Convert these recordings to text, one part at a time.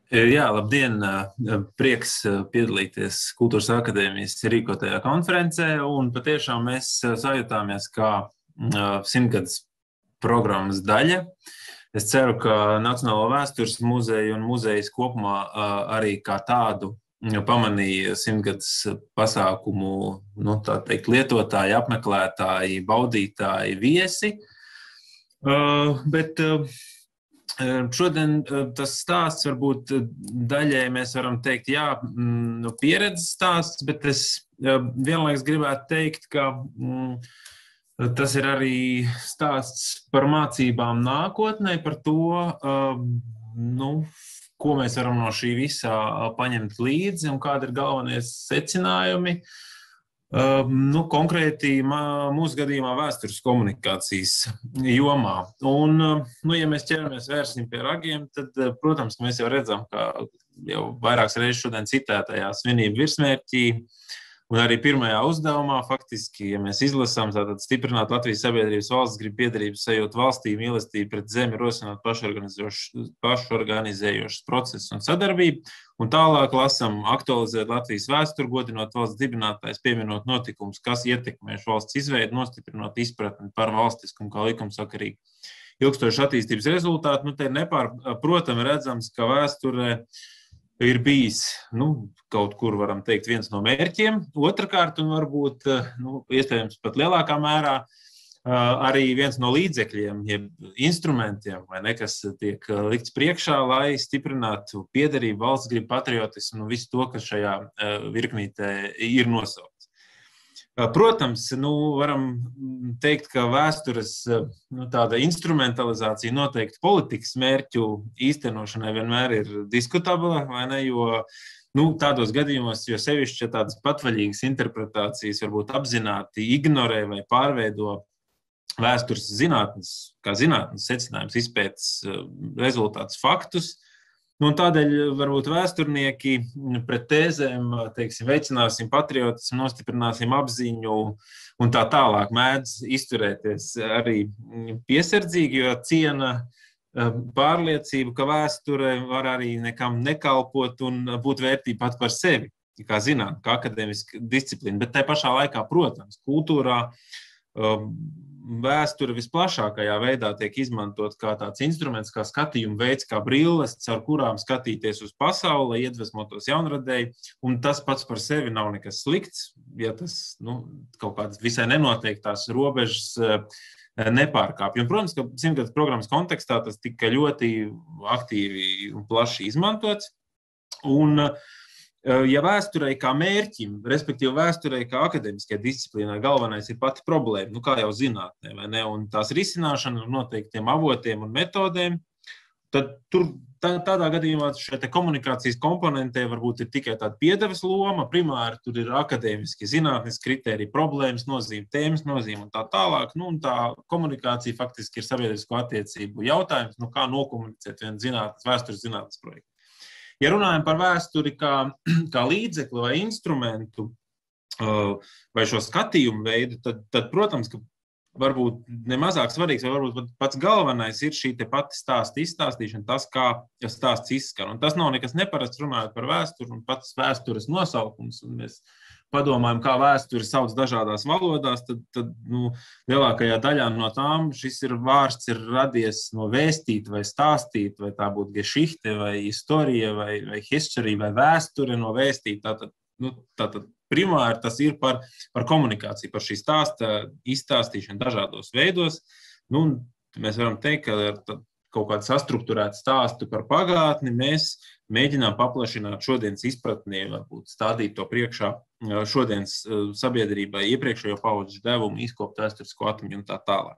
Jā, labdien! Prieks piedalīties Kultūras akadēmijas rīkotajā konferencē, un patiešām mēs sajutāmies kā simtgadus programmas daļa. Es ceru, ka Nacionālo vēstures muzeju un muzejus kopumā arī kā tādu pamanīja simtgadus pasākumu, tā teikt, lietotāji, apmeklētāji, baudītāji, viesi. Bet šodien tas stāsts varbūt daļai mēs varam teikt, jā, pieredzes stāsts, bet es vienlaiks gribētu teikt, ka tas ir arī stāsts par mācībām nākotnē, par to, ko mēs varam no šī visā paņemt līdzi un kādi ir galvenie secinājumi. Konkrēti mūsu gadījumā vēstures komunikācijas jomā. Un, ja mēs ķeramies vērsim pie ragiem, tad, protams, mēs jau redzam, ka jau vairākas reizes šodien citētajā svinību virsmērķī un arī pirmajā uzdevumā faktiski, ja mēs izlasām, tātad stiprināt Latvijas sabiedrības valsts grib piederības sajūtu valstī, mīlestību pret zemi, rosināt pašorganizējošas procesus un sadarbību, un tālāk lasam aktualizēt Latvijas vēsturi, godinot valsts dibinātājs, pieminot notikumus, kas ietekmējuši valsts izveidu, nostiprinot izpratni par valstiskumu kā likumsakarīgu ilgstošu attīstības rezultātu. Te ir nepārprotami redzams, ka vēsturē ir bijis, kaut kur varam teikt, viens no mērķiem. Otrakārt, un varbūt, iespējams pat lielākā mērā, arī viens no līdzekļiem, jeb instrumentiem, vai ne, kas tiek likts priekšā, lai stiprinātu piederību, valsts gribu, patriotismu un visu to, kas šajā virknītē ir nosaukts. Protams, varam teikt, ka vēstures tāda instrumentalizācija noteikti politikas mērķu īstenošanai vienmēr ir diskutabla, vai ne, jo tādos gadījumos, jo sevišķi tādas patvaļīgas interpretācijas varbūt apzināti ignorē vai pārveido vēstures zinātnes, kā zinātnes secinājums, izpētes rezultātus, faktus. Tādēļ varbūt vēsturnieki pret tēzēm, veicināsim patriotismu, nostiprināsim apziņu un tā tālāk mēdz izturēties arī piesardzīgi, jo ciena pārliecību, ka vēsture var arī nekam nekalpot un būt vērtība pat par sevi, kā zināt, kā akadēmiska disciplīna. Bet tai pašā laikā, protams, kultūrā vēsture visplašākajā veidā tiek izmantot kā tāds instruments, kā skatījuma veids, kā brilles, caur kurām skatīties uz pasauli, lai iedvesmotos jaunradēji, un tas pats par sevi nav nekas slikts, ja tas kaut kādas visai nenoteiktās robežas nepārkāpj. Un, protams, ka simtgadus programmas kontekstā tas tika ļoti aktīvi un plaši izmantots, un ja vēsturei kā mērķim, respektīvi vēsturei kā akadēmiskai disciplīnai, galvenais ir pati problēma, kā jau zinātnē, vai ne, un tās risināšana ar noteiktiem avotiem un metodēm, tad tur tādā gadījumā šai komunikācijas komponentē varbūt ir tikai tāda piedevas loma, primāri tur ir akadēmiski zinātnes kritēriji, problēmas nozīme, tēmas nozīme un tā tālāk, un tā komunikācija faktiski ir sabiedrisko attiecību jautājums, kā nokomunicēt vienu vēstures zinātnes projektu. Ja runājam par vēsturi kā līdzekli vai instrumentu vai šo skatījumu veidu, tad, protams, ka varbūt nemazāk svarīgs vai varbūt pats galvenais ir šī te pati stāsta izstāstīšana, tas, kā stāsts izskan. Un tas nav nekas neparasts runājot par vēsturi un pats vēstures nosaukums. Un mēs padomājam, kā vēsturi sauc dažādās valodās, tad lielākajā daļā no tām šis vārds ir radies no vēstīt vai stāstīt, vai tā būtu geschichte vai istorija vai history vai vēsture no vēstīt. Tātad primāri tas ir par komunikāciju, par šī stāsta izstāstīšanu dažādos veidos. Mēs varam teikt, ka ar kaut kādu sastrukturētu stāstu par pagātni mēs mēģinām paplašināt šodienas izpratnī, varbūt stādīt to priekšā šodienas sabiedrībai iepriekšējo paudžu devumu, izkopt vēsturisko atmiņu un tā tālāk.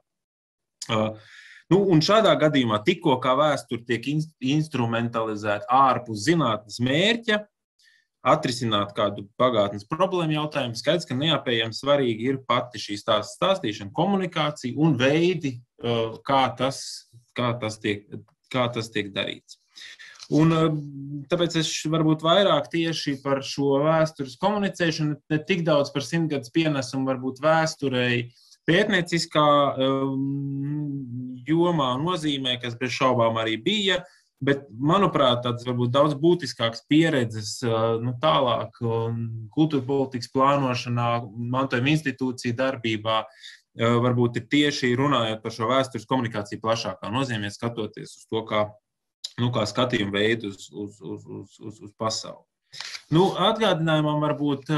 Un šādā gadījumā tikko kā vēsture tiek instrumentalizēta ārpus zinātnes mērķa, atrisināt kādu pagātnes problēmu jautājumu, skaidrs, ka neapējami svarīgi ir pati šī stāstīšana, komunikācija un veidi, kā tas tiek darīts. Un tāpēc es varbūt vairāk tieši par šo vēstures komunicēšanu, ne tik daudz par simtgadus pienesumu varbūt vēsturei pētnieciskā jomā nozīmē, kas bez šaubām arī bija, Bet, manuprāt, tāds varbūt daudz būtiskāks pieredzes tālāk kultūra politikas plānošanā, mantojuma institūciju darbībā, varbūt ir tieši runājot par šo vēstures komunikāciju plašākā nozīmē, skatoties uz to, kā skatījumu veidu uz pasauli. Atgādinājumam varbūt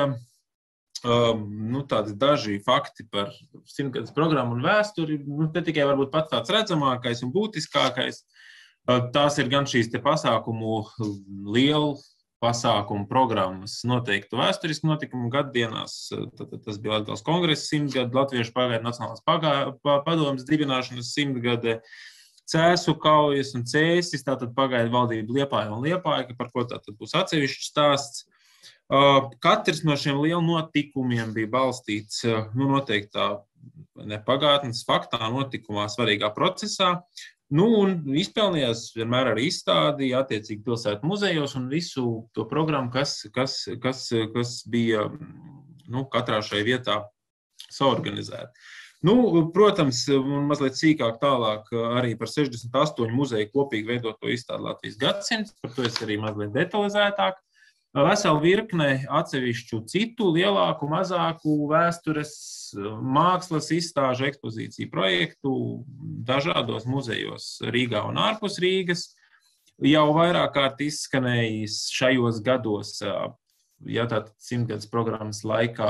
tādi daži fakti par 100-gadus programmu un vēsturi, ne tikai varbūt pats tāds redzamākais un būtiskākais. Tās ir gan šīs te lielu pasākumu programmas noteiktu vēsturisku notikumu gaddienās. Tas bija Latgales kongresa 100 gadu, Latviešu pagaidu Nacionālās padomes dibināšanas 100 gade, Cēsu kaujas un Cēsis, tātad pagaidu valdība Liepāja un Liepāja, par ko tātad būs atsevišķs stāsts. Katrs no šiem lielu notikumiem bija balstīts noteiktā pagātnes faktā, notikumā, svarīgā procesā. Un izpelnījās vienmēr arī izstādi, attiecīgi pilsētu muzejos un visu to programmu, kas bija katrā šai vietā saorganizēta. Protams, mazliet sīkāk tālāk arī par 68 muzeju kopīgi veidoto izstādi Latvijas gadsimts, par to es arī mazliet detalizētāk. Vesela virkne atsevišķu citu lielāku, mazāku vēstures, mākslas izstāžu ekspozīciju projektu dažādos muzejos Rīgā un ārpus Rīgas. Jau vairāk kārt izskanējis šajos gados, tātad 100-gadus programmas laikā,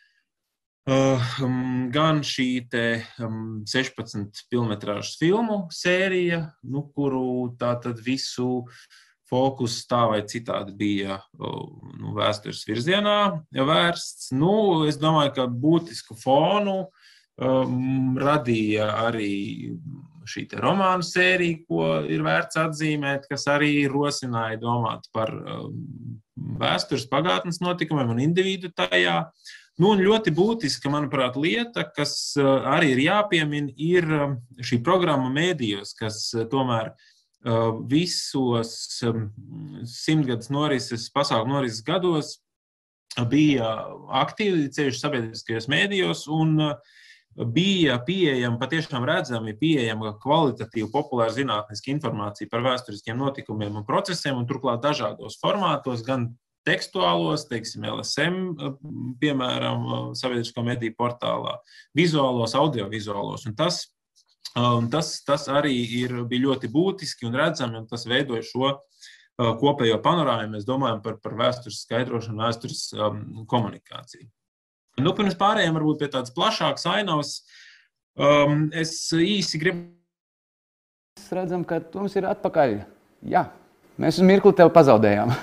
gan šī te 16 filmetrāžas filmu sērija, kuru tātad visu fokus tā vai citādi bija vēstures virzienā vērsts. Es domāju, ka būtisku fonu radīja arī šī te romānu sērija, ko ir vērts atzīmēt, kas arī rosināja domāt par vēstures pagātnes notikumiem un individu tajā. Un ļoti būtiska, manuprāt, lieta, kas arī ir jāpiemina, ir šī programma mēdījos, kas tomēr visos 100-gadus pasākumu norises gados bija aktīvi ceļš sabiedriskajos mēdījos un bija pieejama, patiešām redzami pieejama kvalitatīva, populāra zinātniska informācija par vēsturiskiem notikumiem un procesiem, un turklāt dažādos formātos, gan tekstuālos, teiksim, LSM, piemēram, sabiedrisko mediju portālā, vizuālos, audiovizuālos, un tas arī bija ļoti būtiski un redzami, un tas veidoja šo kopējo panorāmu, mēs domājam par vēstures skaidrošanu, vēstures komunikāciju. Pirms pārējiem varbūt pie tādas plašākas ainavas, es īsi gribu... Mēs redzam, ka Toms ir atpakaļ. Jā, mēs uz mirkli tev pazaudējām.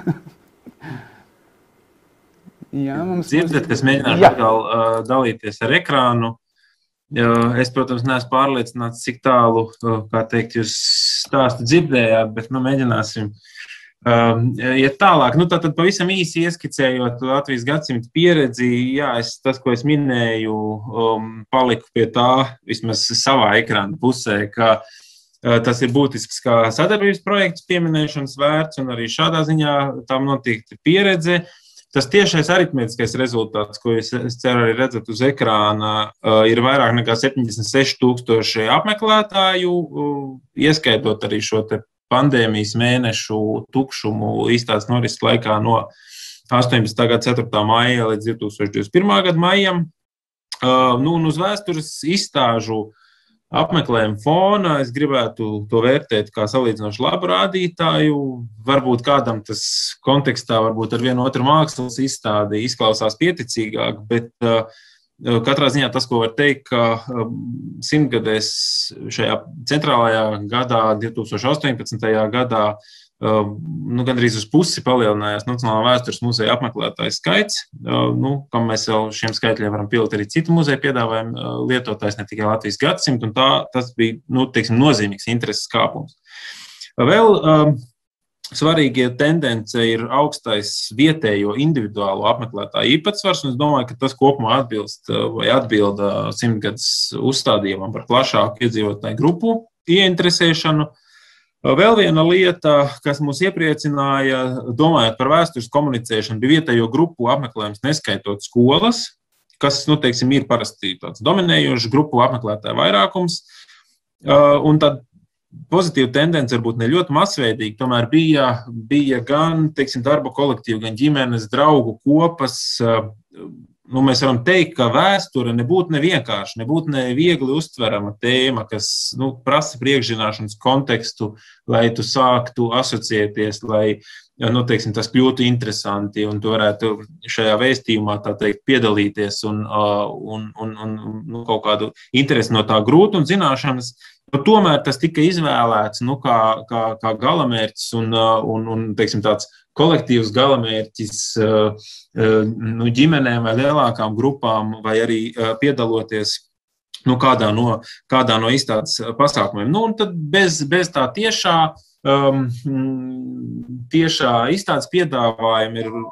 Jā, dzirdat, ka es mēģināšu atkal dalīties ar ekrānu. Es, protams, neesmu pārliecināts, cik tālu, kā teikt, jūs stāstu dzirdējāt, bet mēģināsim iet tālāk. Tātad pavisam īsi ieskicējot Latvijas gadsimta pieredzi, tas, ko es minēju, paliku pie tā, vismaz savā ekrāna pusē, ka tas ir būtisks kā sadarbības projekts pieminēšanas vērts, un arī šādā ziņā tam noteikti pieredze. Tas tiešais aritmētiskais rezultāts, ko es ceru arī redzat uz ekrāna, ir vairāk nekā 76,000 apmeklētāju, ieskaitot arī šo te pandēmijas mēnešu tukšumu izstādes norises laikā no 18. gada 4. maija līdz 2021. gada maijam. Un uz vēstures izstāžu apmeklējuma fona es gribētu to vērtēt kā salīdzinoši labu rādītāju. Varbūt kādam tas kontekstā, varbūt ar vienu otru mākslas izstādi izklausās pieticīgāk, bet katrā ziņā tas, ko var teikt, ka 100-gadēs šajā centrālajā gadā, 2018. gadā, gandrīz uz pusi palielinājās Nacionālā vēstures muzeja apmeklētāju skaits, kam mēs jau šiem skaitļiem varam pildīt arī citu muzeju piedāvājumu lietotājs, ne tikai Latvijas gadsimtu, un tas bija, teiksim, nozīmīgs intereses kāpums. Vēl svarīgie tendence ir augstais vietējo individuālo apmeklētāju īpatsvars, un es domāju, ka tas kopumā atbilda 100-gadus uzstādījumam par plašāku iedzīvotāju grupu ieinteresēšanu. Vēl viena lieta, kas mūs iepriecināja, domājot par vēstures komunicēšanu, bija vietējo grupu apmeklējums, neskaitot skolas, kas, ir parasti tāds dominējošs grupu apmeklētāju vairākums. Un tad pozitīva tendence, varbūt ne ļoti masveidīga, tomēr bija gan, teiksim, darba kolektīvi, gan ģimenes, draugu kopas. Mēs varam teikt, ka vēsture nebūtu nevienkārši, nebūtu neviegli uztverama tēma, kas prasa priekšzināšanas kontekstu, lai tu sāktu asociēties, lai teiksim, tas kļūtu interesanti un tu varētu šajā vēstījumā, tā teikt, piedalīties un kaut kādu interesi no tā grūtu un zināšanas. Tomēr tas tika izvēlēts kā galamērķis un teiksim, tāds kolektīvs galamērķis ģimenēm vai lielākām grupām vai arī piedaloties kādā no izstādes pasākumiem. Un tad bez tā tiešā izstādes piedāvājuma ir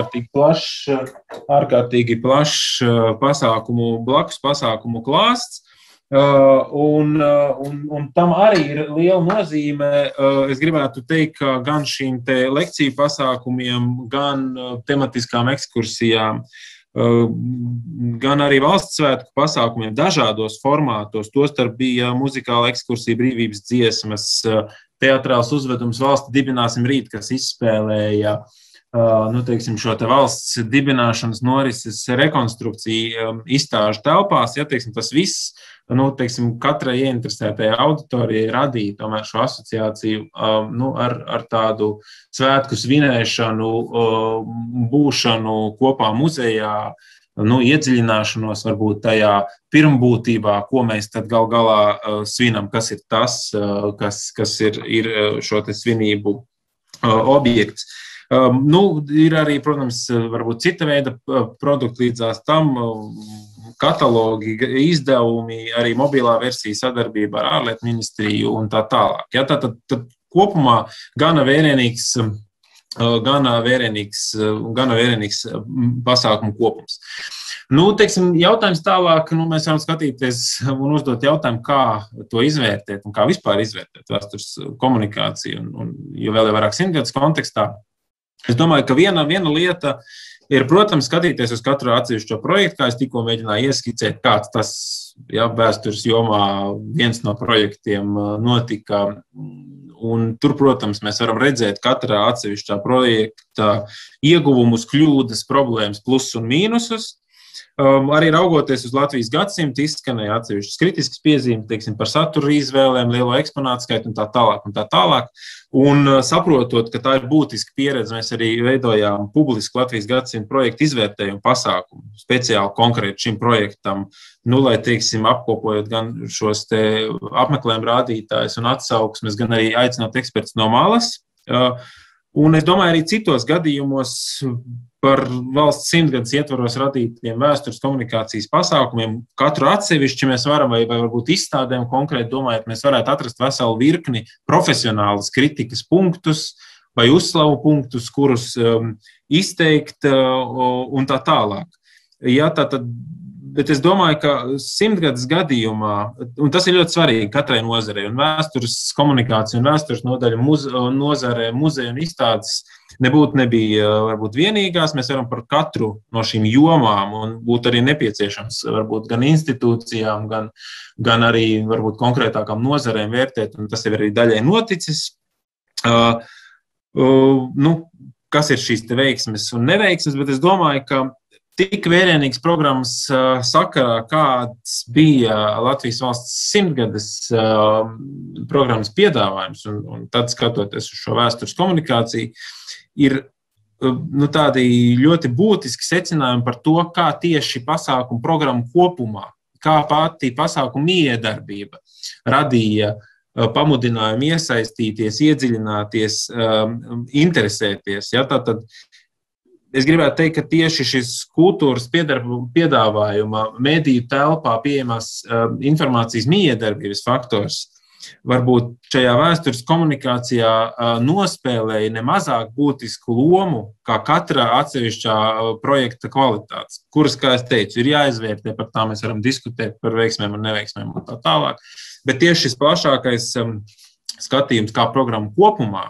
ārkārtīgi plašs blakus pasākumu klāsts. Un tam arī ir liela nozīme. Es gribētu teikt, ka gan šīm te lekciju pasākumiem, gan tematiskām ekskursijām, gan arī valsts svētku pasākumiem dažādos formātos. Tostarp bija muzikāla ekskursija, brīvības dziesmas, teatrāls uzvedums Valsti dibināsim rīt, kas izspēlēja teiksim, šo te valsts dibināšanas norises rekonstrukciju izstāžu telpās. Teiksim, tas viss teiksim, katrai ieinteresētajai auditorijai radīja tomēr šo asociāciju ar tādu svētku svinēšanu, būšanu kopā muzejā, iedziļināšanos varbūt tajā pirmbūtībā, ko mēs tad gal galā svinam, kas ir tas, kas ir šo te svinību objekts. Ir arī, protams, varbūt cita veida produkti līdzās tam, katalogi, izdevumi, arī mobilā versija sadarbība ar ārlietu ministriju un tā tālāk. Tad kopumā gana vērienīgs pasākumu kopums. Teiksim, jautājums tālāk, mēs varam skatīties un uzdot jautājumu, kā to izvērtēt un kā vispār izvērtēt vēstures komunikāciju un jo vēl vairāk simtgadus kontekstā. Es domāju, ka viena lieta ir, protams, skatīties uz katru atsevišķo projektu, kā es tikko mēģināju ieskicēt, kāds tas vēstures jomā viens no projektiem notika. Un tur, protams, mēs varam redzēt katrā atsevišķā projekta ieguvumus, kļūdas, problēmas, plusus un mīnusus. Arī raugoties uz Latvijas gadsimtu, izskanēja atsevišķas kritiskas piezīmes, teiksim, par satura izvēlēm, lielo eksponātu skaitu un tā tālāk. Un saprotot, ka tā ir būtiska pieredze, mēs arī veidojām publisku Latvijas gadsimtu projektu izvērtējumu pasākumu, speciāli konkrēti šim projektam, lai, teiksim, apkopojot gan šos te apmeklējumu rādītājus un atsauksmes, gan arī aicinot ekspertus no malas. Un es domāju, arī citos gadījumos par valsts simtgadus ietvaros radītiem vēstures komunikācijas pasākumiem. Katru atsevišķi mēs varam, vai varbūt izstādēm konkrēti domājot, mēs varētu atrast veselu virkni profesionālas kritikas punktus vai uzslavu punktus, kurus izteikt un tā tālāk. Bet es domāju, ka simtgadus gadījumā, un tas ir ļoti svarīgi katrai nozarei, un vēstures komunikācija un vēstures nodaļa nozarē, muzeja un izstādes nebija varbūt vienīgās. Mēs varam par katru no šīm jomām un būtu arī nepieciešams varbūt gan institūcijām, gan arī varbūt konkrētākām nozarēm vērtēt, un tas ir arī daļai noticis. Kas ir šīs te veiksmes un neveiksmes, bet es domāju, ka tik vērienīgs programmas sakarā, kāds bija Latvijas valsts simtgades programmas piedāvājums, un tad skatoties uz šo vēstures komunikāciju, ir tādi ļoti būtiski secinājumi par to, kā tieši pasākumu programmu kopumā, kā pati pasākumu miedarbība radīja pamudinājumu iesaistīties, iedziļināties, interesēties. Tātad es gribētu teikt, ka tieši šis kultūras piedāvājuma mediju telpā pieejamās informācijas miedarbības faktors varbūt šajā vēstures komunikācijā nospēlēja nemazāk būtisku lomu kā katra atsevišķā projekta kvalitātes, kuras, kā es teicu, ir jāizvērtē, par tā mēs varam diskutēt par veiksmēm un neveiksmēm un tā tālāk. Bet tieši šis plašākais skatījums kā programma kopumā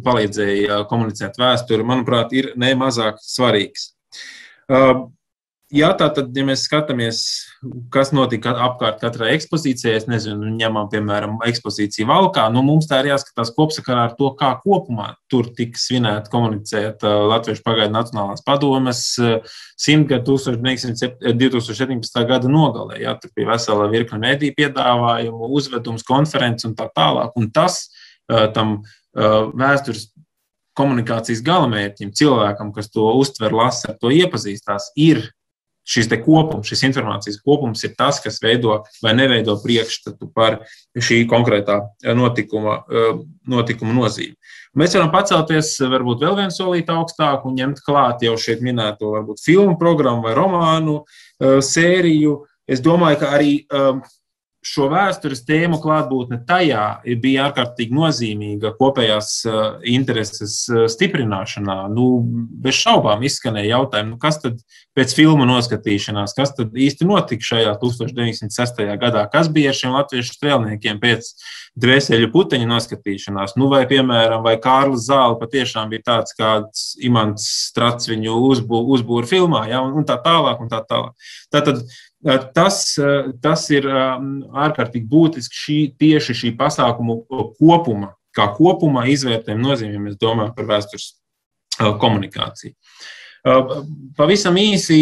palīdzēja komunicēt vēsturi, manuprāt, ir nemazāk svarīgs. Jā, tātad, ja mēs skatāmies, kas notika apkārt katrai ekspozīcijai, es nezinu, ņemam, piemēram, ekspozīciju Valkā, mums tā ir jāskatās kopsakarā ar to, kā kopumā tur tika svinēta, komunicēta Latviešu pagaidu Nacionālās padomes 100 gadu 2017. gada nogalē. Jā, tur bija vesela virkne mediju piedāvājumu, uzvedums, konferences un tā tālāk. Un tas tam vēstures komunikācijas galamērķim, cilvēkam, kas to uztver, lasa, ar to iepazīstās, ir šis te kopums, šis informācijas kopums ir tas, kas veido vai neveido priekšstatu par šī konkrētā notikuma nozīmi. Mēs varam pacelties varbūt vēl vienu solīti augstāk un ņemt klāt jau šeit minēto varbūt filmu programmu vai romānu sēriju. Es domāju, ka arī šo vēstures tēmu klātbūtne tajā bija ārkārtīgi nozīmīga kopējās intereses stiprināšanā. Bez šaubām izskanēja jautājumi, kas tad pēc filmu noskatīšanās, kas tad īsti notika šajā 1906. gadā, kas bija ar šiem latviešu strēlniekiem pēc Dvēseļu puteņa noskatīšanās, vai, piemēram, vai Kārlis Zāle patiešām bija tāds, kāds Imants Strats viņu uzbūra filmā, ja, un tā tālāk, un tā tālāk. Tātad, tas ir ārkārtīgi būtiski tieši šī pasākumu kopuma, kā kopumā izvērtējuma nozīmē, mēs domājam par vēstures komunikāciju. Pavisam īsi,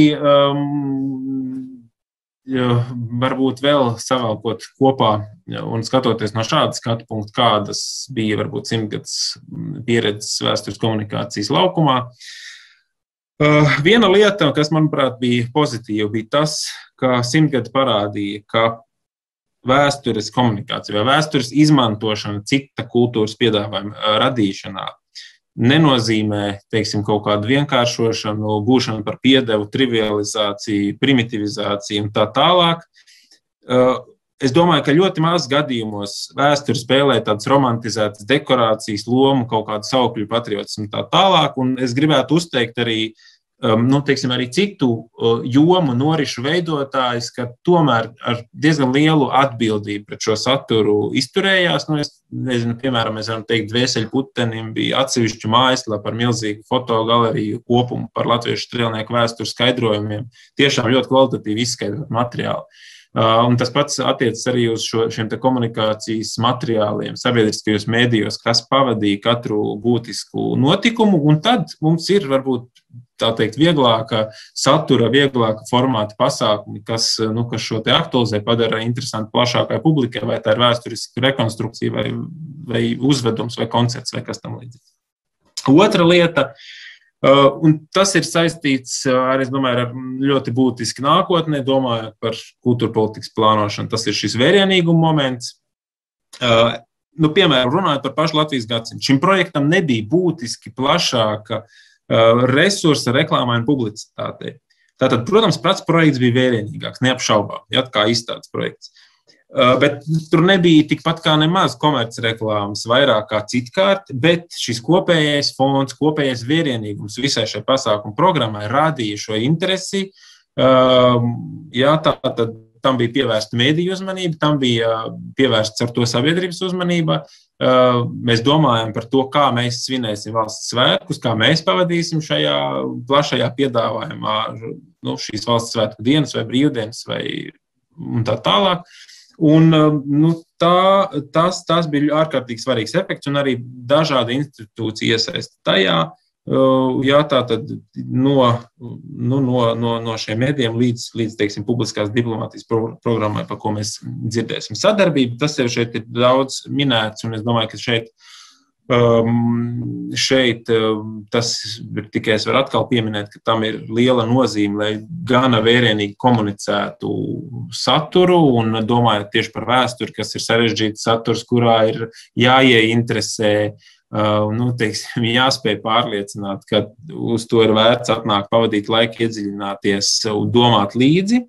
varbūt vēl savalkot kopā un skatoties no šāda skatu punkta, kādas bija varbūt 100 gadus pieredzes vēstures komunikācijas laukumā. Viena lieta, kas, manuprāt, bija pozitīva, bija tas, ka 100 gadi parādīja, ka vēstures komunikācija vai vēstures izmantošana cita kultūras piedāvājuma radīšanā nenozīmē, teiksim, kaut kādu vienkāršošanu, būšanu par piedevu, trivializāciju, primitivizāciju un tā tālāk. Es domāju, ka ļoti maz gadījumos vēsture spēlē tādas romantizētas dekorācijas lomu, kaut kādu saukļu patriotismu un tā tālāk, un es gribētu uzteikt arī, teiksim, arī citu jomu norišu veidotājus, ka tomēr ar diezgan lielu atbildību pret šo saturu izturējās. Es nezinu, piemēram, mēs varam teikt, Dvēseļu putenim bija atsevišķa mājaslapa ar milzīgu fotogaleriju kopumu par latviešu strēlnieku vēstures skaidrojumiem, tiešām ļoti kvalitatīvi izskaidrot materiālu. Un tas pats attiecas arī uz šiem te komunikācijas materiāliem sabiedriskajos mēdījos, kas pavadīja katru būtisku notikumu, un tad mums ir varbūt tā teikt vieglāka satura, vieglāka formāta pasākumi, kas šo te aktualizē, padara interesanti plašākai publikai, vai tā ir vēsturiska rekonstrukcija, vai uzvedums, vai koncerts, vai kas tam līdzīgs. Otra lieta. Un tas ir saistīts ar, es domāju, ar ļoti būtiski nākotnē, domājot par kultūra politikas plānošanu. Tas ir šis vērienīguma moments. Piemēram, runājot par pašu Latvijas gadsimtu, šim projektam nebija būtiski plašāka resursa reklāmai un publicitātei. Tātad, protams, pats projekts bija vērienīgāks, neapšaubām, kā izstādes projekts. Bet tur nebija tikpat kā nemaz komercreklāmas vairāk kā citkārt, bet šis kopējais fons, kopējais vērienīgums visai šai pasākumu programmai radīja šo interesi. Tātad tam bija pievērsta mediju uzmanība, tam bija pievērsts ar to sabiedrības uzmanība. Mēs domājam par to, kā mēs svinēsim valsts svētkus, kā mēs pavadīsim šajā plašajā piedāvājumā šīs valsts svētku dienas vai brīvdienas un tā tālāk. Un tas bija ārkārtīgi svarīgs efekts un arī dažādi institūcija iesaista tajā. Tātad no šiem medijiem līdz teiksim, publiskās diplomātijas programmai, par ko mēs dzirdēsim sadarbību. Tas jau šeit ir daudz minēts, un es domāju, ka šeit tas ir tikai es varu atkal pieminēt, ka tam ir liela nozīme, lai gana vērienīgi komunicētu saturu un domājot tieši par vēsturi, kas ir sarežģīts saturs, kurā ir jāieinteresē, jāspēj pārliecināt, ka uz to ir vērts atnākt, pavadīt laiku, iedziļināties un domāt līdzi.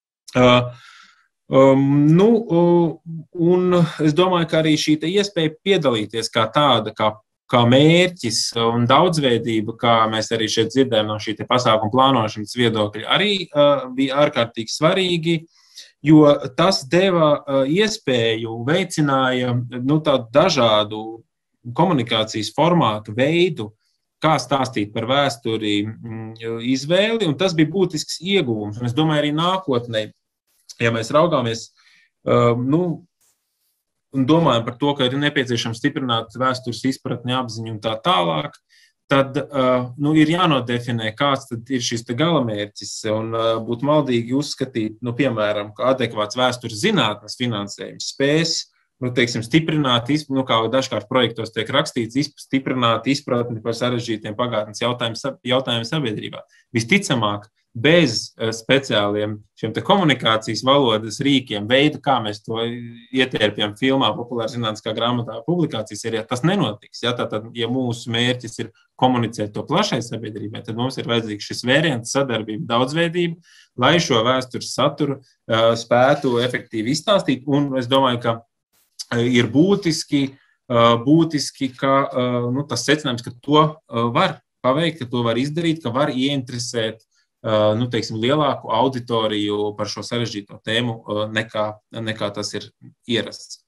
Un es domāju, ka arī šī iespēja piedalīties kā tāda, kā mērķis un daudzveidība, kā mēs arī šeit dzirdējām no šī pasākuma plānošanas viedokļa, arī bija ārkārtīgi svarīgi, jo tas deva iespēju, veicināja tādu dažādu komunikācijas formātu veidu kā stāstīt par vēsturi izvēli, un tas bija būtisks ieguvums. Un es domāju, arī nākotnē, ja mēs raugāmies, un domājam par to, ka ir nepieciešams stiprināt vēstures izpratni, apziņu un tā tālāk, tad ir jānodefinē, kāds tad ir šis galamērķis, un būtu maldīgi uzskatīt, piemēram, ka adekvāts vēstures zinātnes finansējums spēs, stiprināt, kā dažkārt projektos tiek rakstīts, stiprināt izpratni par sarežģītiem pagātnes jautājumiem sabiedrībā. Visticamāk, bez speciāliem šiem komunikācijas valodas rīkiem, veidu, kā mēs to ietērpjam filmā, populāri zinātniskā grāmatā, publikācijas serijā, tas nenotiks. Ja? Tātad, ja mūsu mērķis ir komunicēt to plašai sabiedrībai, tad mums ir vajadzīgs šis vēriens, sadarbība, daudzveidība, lai šo vēstures saturu spētu efektīvi izstāstīt. Un es domāju, ka ir būtiski ka tas secinājums, ka to var paveikt, ka to var izdarīt, ka var ieinteresēt lielāku auditoriju par šo sarežģīto tēmu, nekā tas ir ierasts.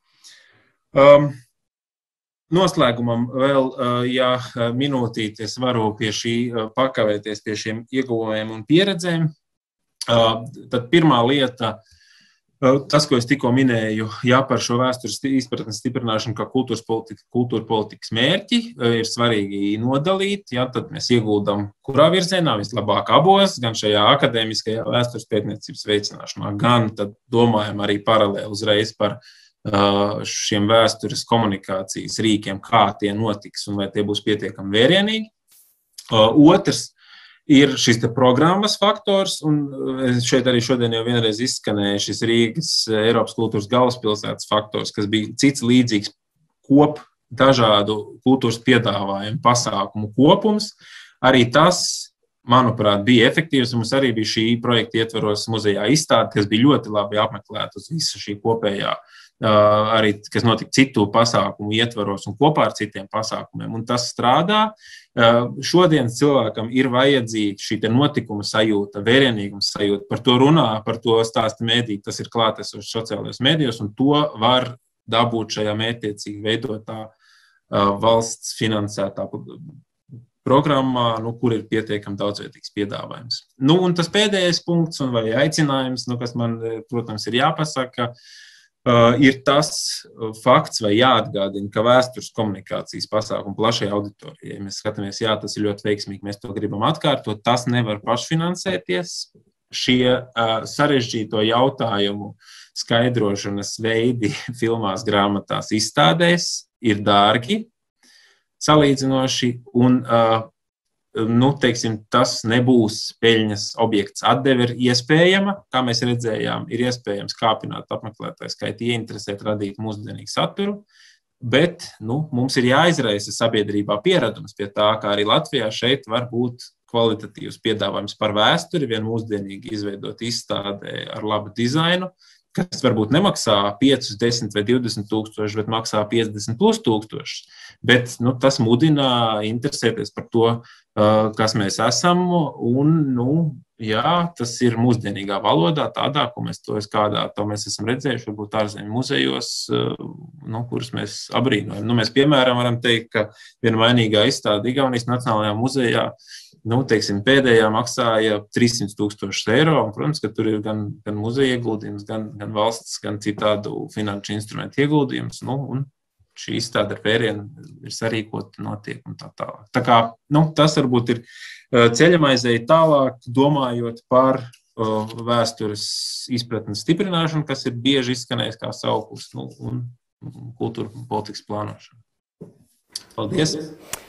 Noslēgumam vēl, ja minūtīti es varu pie šī pakavēties pie šiem ieguvumiem un pieredzēm, tad pirmā lieta, tas, ko es tikko minēju, par šo vēstures izpratnes stiprināšanu kā kultūra politikas mērķi, ir svarīgi nodalīt, tad mēs ieguldam kurā virzienā, vislabāk abos, gan šajā akadēmiskajā vēstures pētniecības veicināšanā, gan tad domājam arī paralēli uzreiz par šiem vēstures komunikācijas rīkiem, kā tie notiks un vai tie būs pietiekami vērienīgi. Otrs ir šis programmas faktors, un šeit arī šodien jau vienreiz izskanēja šis Rīgas Eiropas kultūras galvaspilsētas faktors, kas bija cits līdzīgs dažādu kultūras piedāvājumu pasākumu kopums. Arī tas, manuprāt, bija efektīvs, un mums arī bija šī projekta ietveros muzejā izstāde, kas bija ļoti labi apmeklēta uz visu šī kopējā, arī, kas notika citu pasākumu ietvaros un kopā ar citiem pasākumiem, un tas strādā. Šodienas cilvēkam ir vajadzīga šī notikuma sajūta, vērienīguma sajūta, par to runā, par to stāsta mēdī, tas ir klātesošs sociālajos mēdījos, un to var dabūt šajā mērķtiecīgi veidotā valsts finansētā programmā, kur ir pietiekami daudzveidīgs piedāvājums. Un tas pēdējais punkts un vai aicinājums, kas man, protams, ir jāpasaka, ir tas fakts vai jāatgādina, ka vēstures komunikācijas pasākumu plašai auditorijai, ja mēs skatāmies, tas ir ļoti veiksmīgi, mēs to gribam atkārtot, tas nevar pašfinansēties. Šie sarežģīto jautājumu skaidrošanas veidi filmās, grāmatās, izstādēs ir dārgi, salīdzinoši, un tas nebūs peļņas objekts. Atdeve ir iespējama, kā mēs redzējām, ir iespējams kāpināt apmeklētāju skaitu, ieinteresēt, radīt mūsdienīgu saturu, bet mums ir jāizraisa sabiedrībā pieredums pie tā, kā arī Latvijā šeit var būt kvalitatīvs piedāvājums par vēsturi, vien mūsdienīgi izveidot izstādē ar labu dizainu, kas varbūt nemaksā 5, 10 vai 20 tūkstoši, bet maksā 50 plus tūkstoši. Bet tas mudina interesēties par to, kas mēs esam, un, tas ir mūsdienīgā valodā, tādā, ko mēs esam redzējuši, varbūt ārzemju muzejos, kurus mēs abrīnojam. Mēs, piemēram, varam teikt, ka viena mainīgā izstāde Igaunijas Nacionālajā muzejā, pēdējā maksāja 300,000 eiro, un, protams, ka tur ir gan muzeja ieguldījums, gan valsts, gan citādu finanšu instrumentu ieguldījums, un šī izstāde ar vērienu ir sarīkota, notiek un tā tālāk. Tā kā, tas varbūt ir ceļamaizēji tālāk, domājot par vēstures izpratnes stiprināšanu, kas ir bieži izskanējis kā sauklis, un kultūra politikas plānošana. Paldies!